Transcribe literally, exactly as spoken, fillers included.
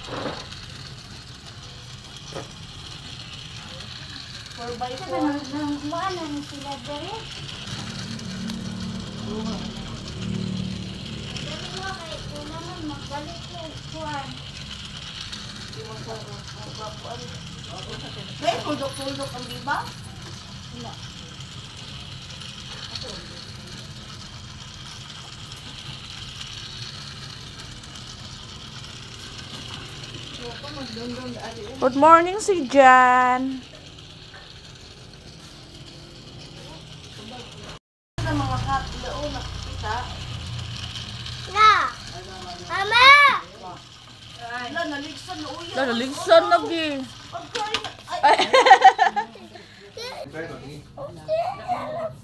four by four. Nangkuhan na sila dere. Dali mo kay kung naman magbalik ko kuhan. Di mo sa kuhan. May pulok-pulok ang diba? Wala. Good morning, si Cjan. Sa mga kapilao nakikita. Na! Mama! Wala, naligsan na uyo. Naligsan lagi. Pagkain. Ay!